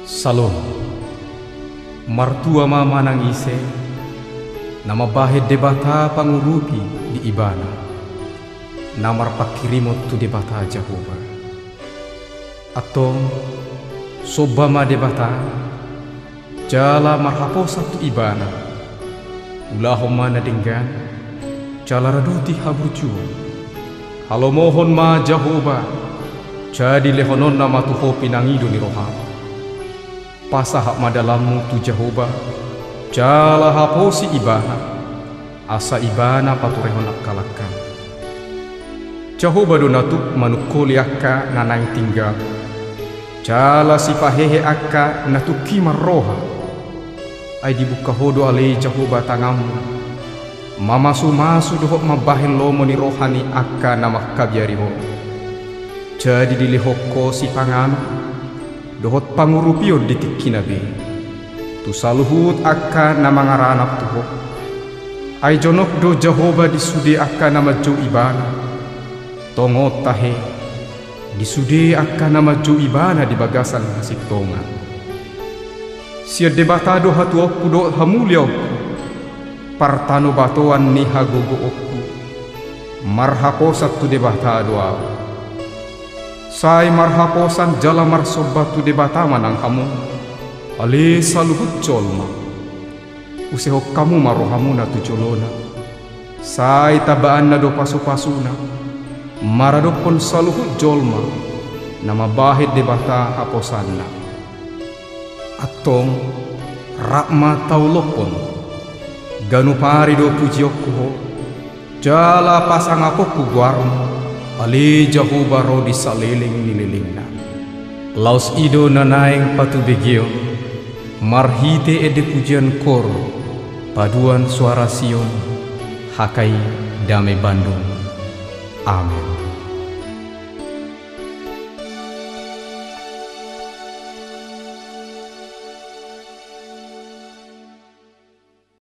Salom, martua mama nangise, nama bahe debata pangurupi di ibana, namar pakirimot tu debata Jehovah. Atong sobama debata, jala marhapo satu ibana, ulahoma na dinggan, jala raduti habrucu, halo mohon ma Jehovah, jadi lehonon nama tuho pinangido ni roham. Pasahak madalamu tu Jehovah, jala haposi ibana, asa ibana paturehon akalakan. Jehovah donatuk manukoli akka nanang tinggal, jala sipahehe akka natuki marroha. Ay dibuka hodo alei Jehovah tangamu, mamasu-masu dohok mabahin lomo ni rohani akka nama kabiariho. Jadi dilihoko si pangamu, dohot pangurupion di tikinabe, tu saluhut akka nama ngaranap tuho. Ay jonok do Jehovah disude akka nama jo ibana, tongot tahe disude akka nama jo ibana di bagasan hasik tongan. Sia debatado hatu okku do hamulia okku, partano batoan ni hagogo okku, marhaposat tu debatado au. Sai marhaposan jala marsobatu debata manang kamu, ale saluhut jolma, usehok kamu marohamu na tu jolona. Sai tabaan na do pasu-pasuna, maradopon saluhut jolma, nama bahid debata haposanna. Atong rakma taulopon, ganupari do pujiokku, jala pasang apoku guarmu. Ali Jehovah ro di saliling nililingna. Laus ido nanaing patu begio, marhite ede pujian koro, paduan suara Sion, hakai damai Bandung. Amin.